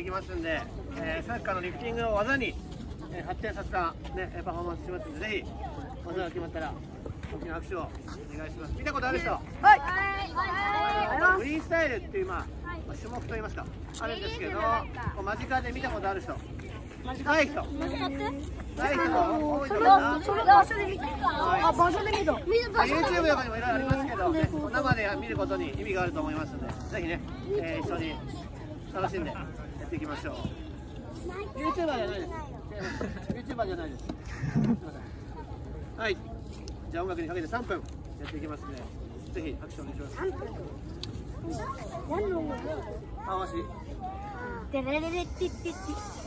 きますんで、サッカーのリフティングを技に、発展させた、ね、パフォーマンスしますんで、ぜひ技が決まったら大きな拍手をお願いします。見たことある人？はい。フリースタイルっていう、種目といいますか、あるんですけど、間近で見たことある人？ない人？ない人も多いと思います。場所で見た。場所で見た。YouTube とかにもいろいろありますけど、生で見ることに意味があると思いますので、ぜひね、一緒に楽しんでやっていきましょう。YouTuber じゃないです。YouTuber じゃないです。すみません。はい。じゃあ音楽にかけて3分やっていきますので、ぜひ拍手お願いします。3分。何の音楽？回し。でれれれってってって。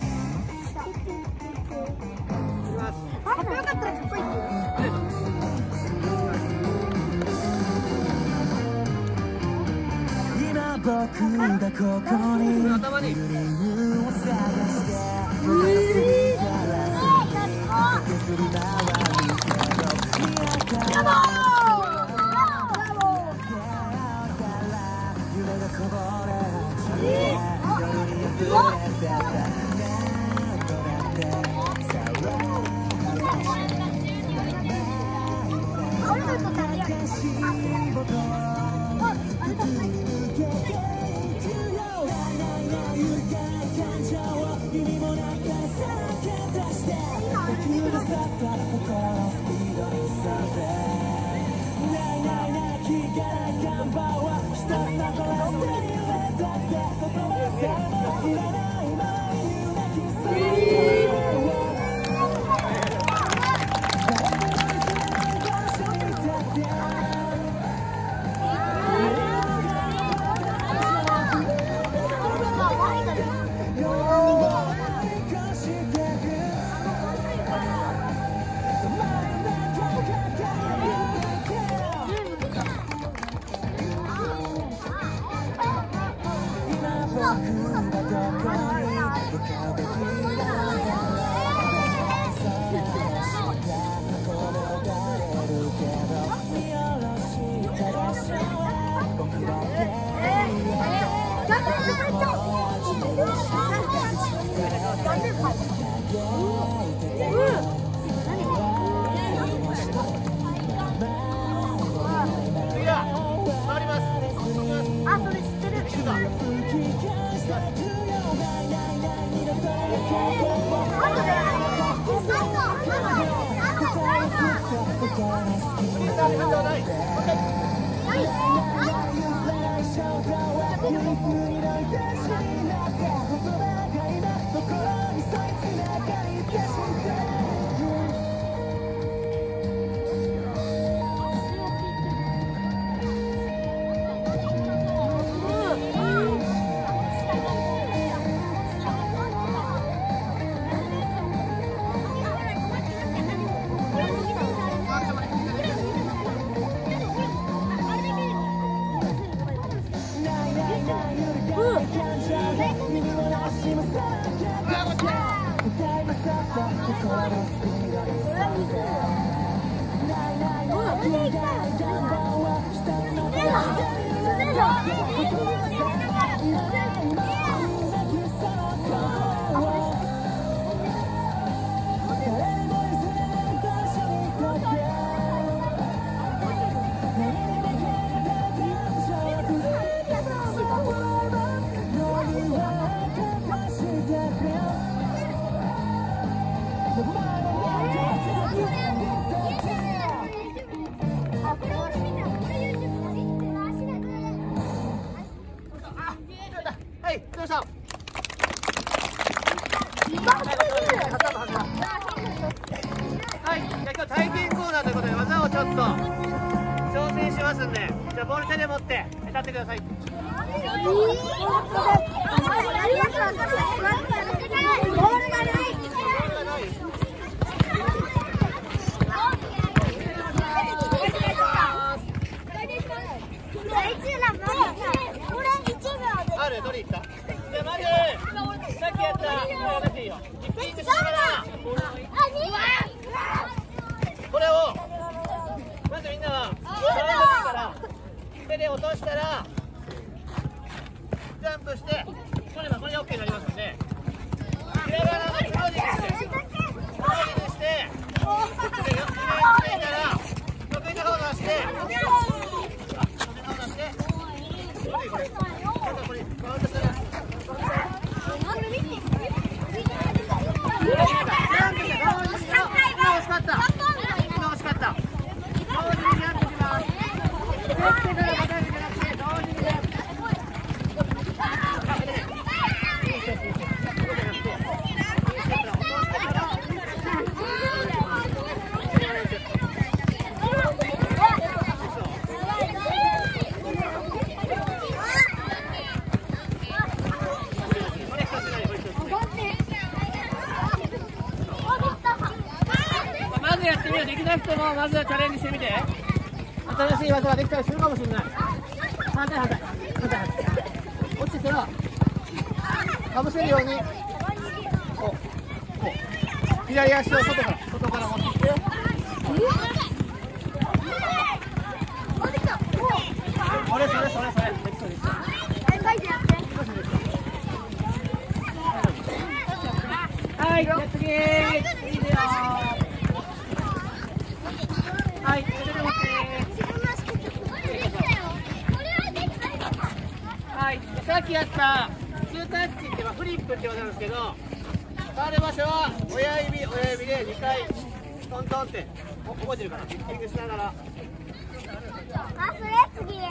かっこよかったらかっこいい。今僕がここにいる理由を探してはい、どうした。はい、じゃあ今日体験コーナーということで技をちょっと挑戦しますんで、じゃあボール手で持って立ってください。ある、どれいった？じゃあまずさっきやったやめていいよ。1ピンってしながらこれをまずみんなはから手で落としたらジャンプして取ればこれで OK になりますので、 ってみる。できなくてもまずはチャレンジしてみて。新しい技ができたりするかもしれない。反対。落ちてたらかぶせるようにこう左足を外から持ってきて。それできそうです。はい、じゃあ次。いいよ。はい、はい、さっきやったツータッチってフリップって技なんですけど、触る場所は親指で2回トントンって覚えてるかな。ピッチングしながら。 それ次。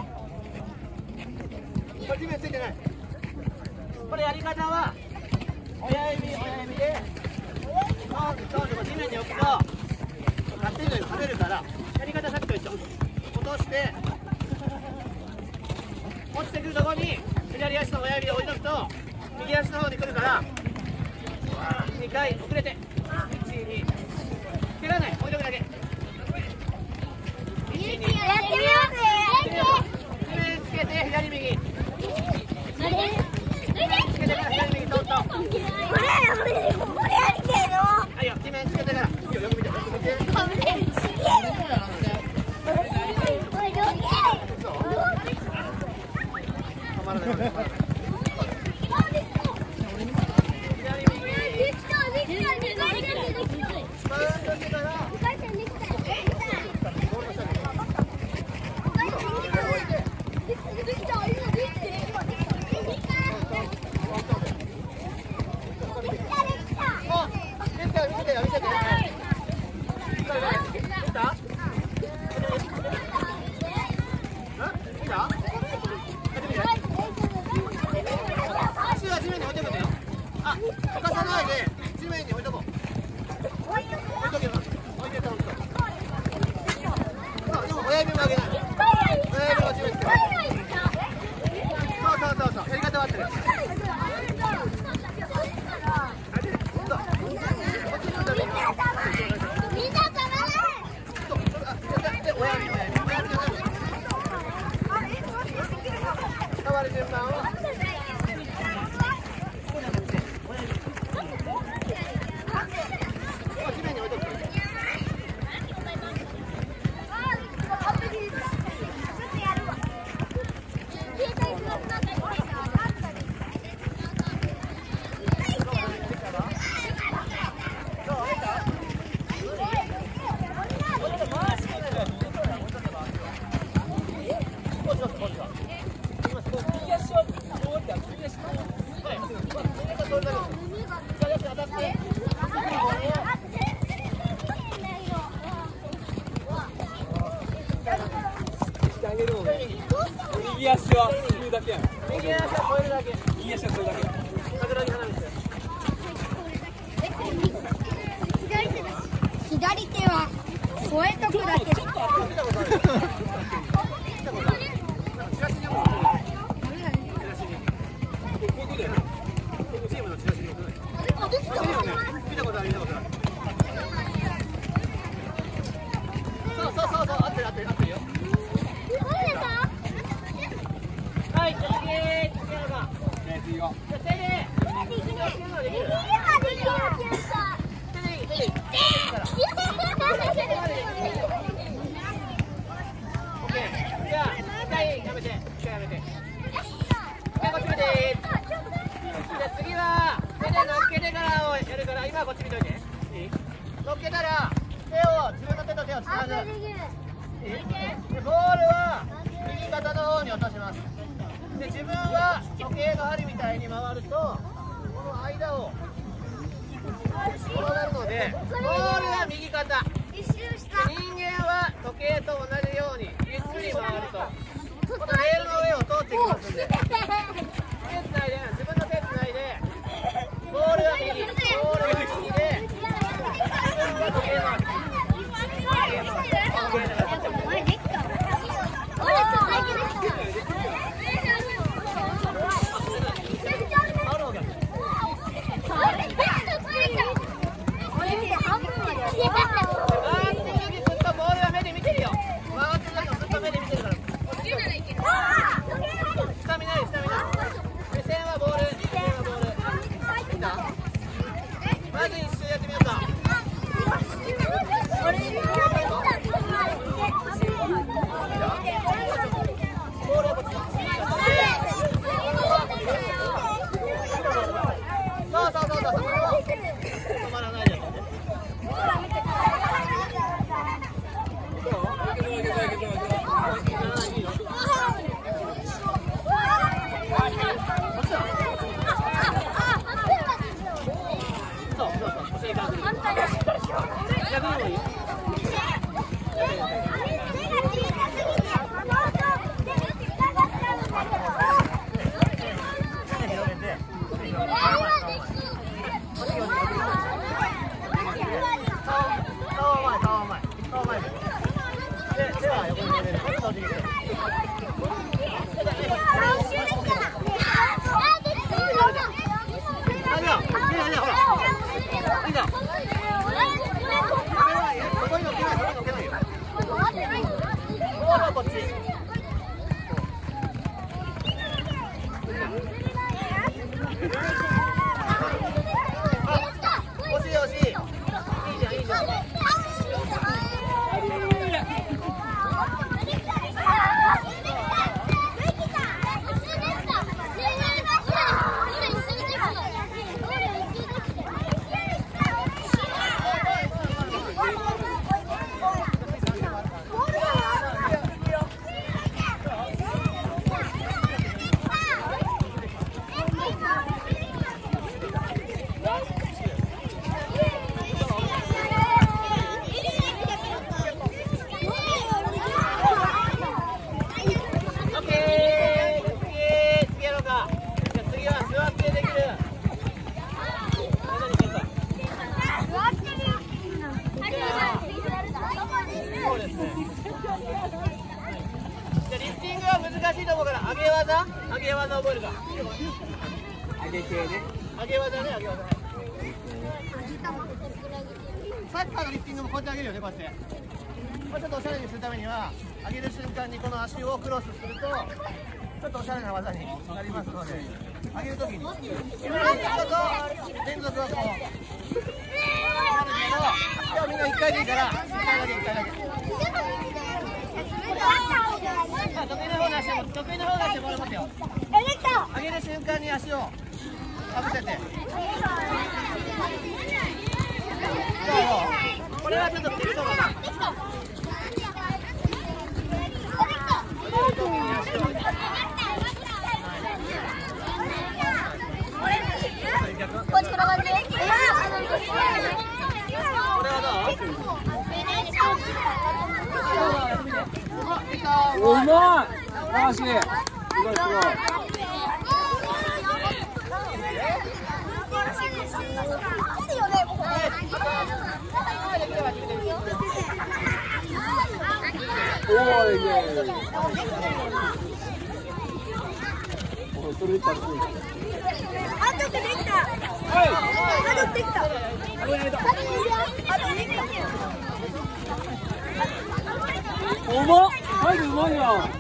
これ地面ついてない。これやり方は親指でトントンと地面に置くと勝手に跳ねるから、やり方さっきと一緒。落として落ちてくるところに左足の親指で置いとくと右足の方に来るから2回遅れて1、2蹴らない、置いとくだけ。 やってみようぜ。 地面つけて左右つけてから左右トントン。 これやりたいの。 はいよ、地面つけてからよく見て。 右足はするだけやん。 右足は越えるだけ。 右足はするだけ。 桜木花道ですよ。 左手は添えとくだけ。 チームのチラシに送る。見たことある。そう、合ってるよ。はい、次やるか。次は。手で。次は手で乗っけてからをやるから、今はこっち見といて。乗っけたら自分の手と手をつなぐ。でボールは右肩の方に落とします。で自分は時計の針みたいに回るとこの間を転がるので、ボールは右肩、人間は時計と同じようにゆっくり回るとこのレールの上を通っていきますんで、自分の手つないでボールは右で自分は時計回り。 上げ技覚えるか。 上げ系ね。 上げ技ね、上げ技ね。サッカーのリフティングもこうやって上げるよね、こうやって。これちょっとおしゃれにするためには、上げる瞬間にこの足をクロスすると、ちょっとおしゃれな技になりますので、上げるときに。今の連続はこう。なるけど、今日みんな1回でいいから、1回だけ、1回だけ。得意な方の足も、得意な方の足もボール持ってよ。上げる瞬間に足をかぶせて。これはちょっと見てきそうかな。これはどう？ うまい。素晴らしい。すごいすごい。おーいね。おいそれいったらすごい。 あとできた。 はい。 あとできた。 うまっ。はい、うまいやん。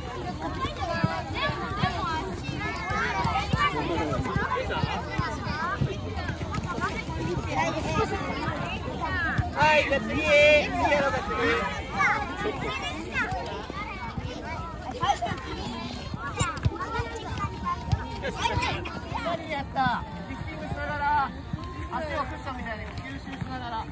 はい、じゃあ次やろうか次。やった。リフティングしながら足をクッションみたいに吸収しながら。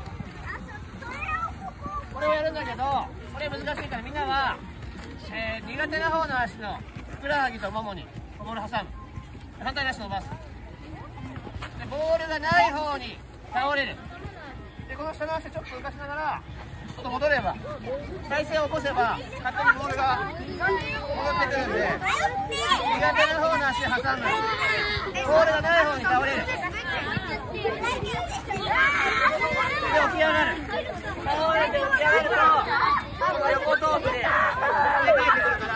これをやるんだけど、これ難しいからみんなは、苦手な方の足のふくらはぎとももにボール挟む。反対の足伸ばす。でボールがない方に倒れる。でこの下の足ちょっと浮かしながらちょっと戻れば、体勢を起こせば勝手にボールが戻ってくるんで、苦手な方の足挟む。ボールがない方に倒れる。で起き上がる。倒れて起き上がるとこの横トークで跳ね返ってくるから。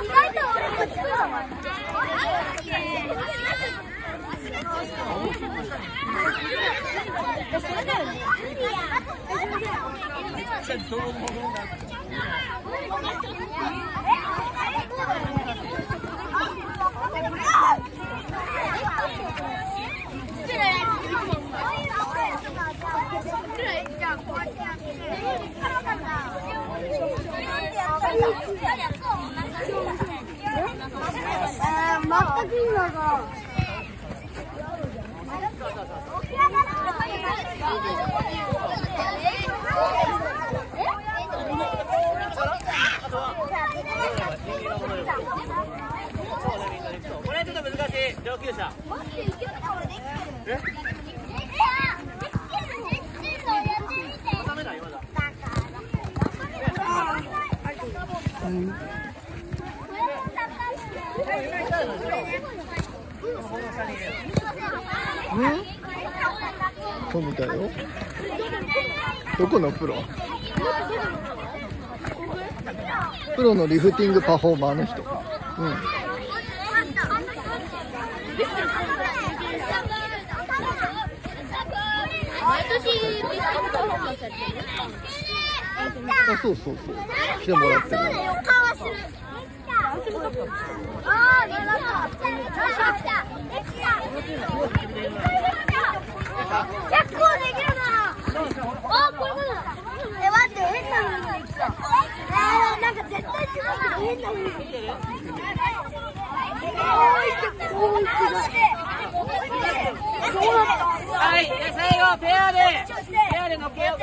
全く今が。 これちょっと難しい上級者。ダメだ今だ。 そうみたいよ。どこのプロ？プロのリフティングパフォーマーの人。うん。 あ、そうそうそう。来てもらってる。 結構できるな。あ、これだ。待って、変な風にできた。なんか絶対違うけど変な風にできてる。 はい、で最後ペアで乗っけようか。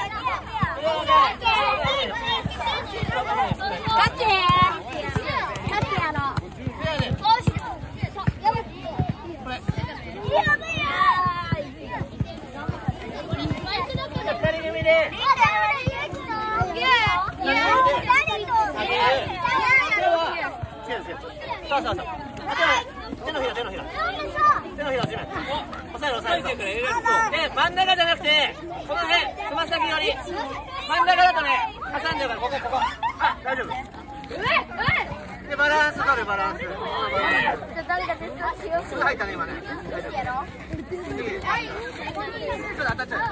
そうそうそう。手のひら。手のひら押さえる。で、真ん中じゃなくて、この辺、つま先より。真ん中だとね、挟んでるから、ここ。あ、大丈夫。で、バランス取る、バランス。すぐ入ったね、今ね。大丈夫。ちょっと当たっちゃう。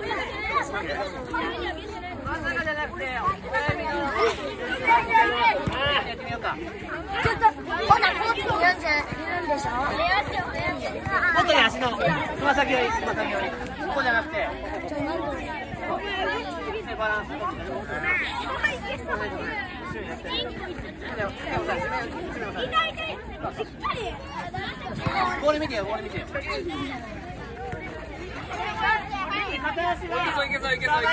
真ん中じゃなくて、親指の。やってみようか。 ちょっと、ほな、こっちにいるんでしょ。 もっとね、足のつま先より。ここじゃなくて。バランス取って。ボール見てよ。片足が。いけそう。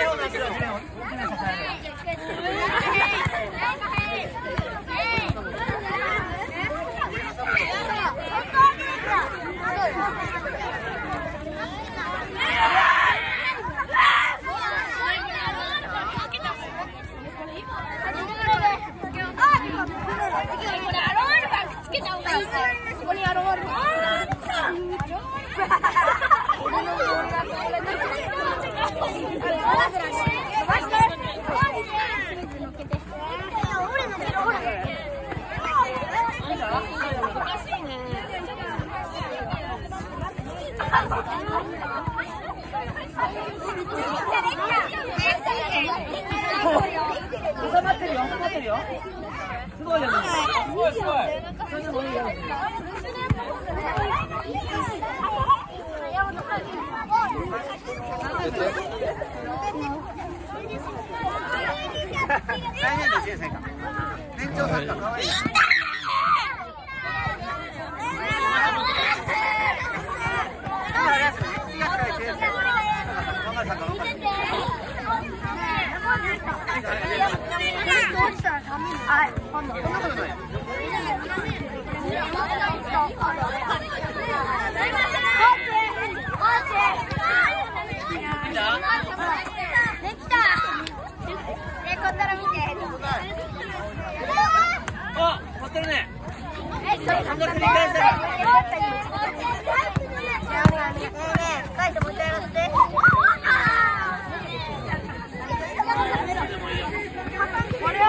収まってるよ。すごいよね。すごい。来年度1年生か。年長さんか可愛い。あ、持ってるね。3度繰り返したら。 書いてもう一回やらせて。これを。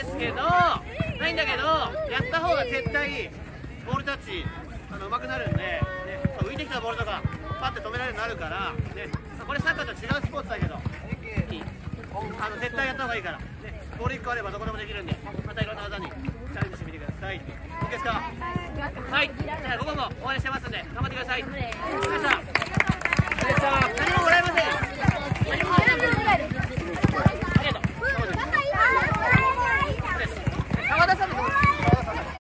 ですけど、ないんだけど、やった方が絶対ボールタッチ上手くなるんで、ね、浮いてきたボールとかパッて止められるようになるから、ね、これサッカーと違うスポーツだけど、絶対やった方がいいから、ね、ボール1個あればどこでもできるんで、またいろんな技にチャレンジしてみてください。 OK ですか？はい、じゃあ午後も応援してますんで頑張ってください。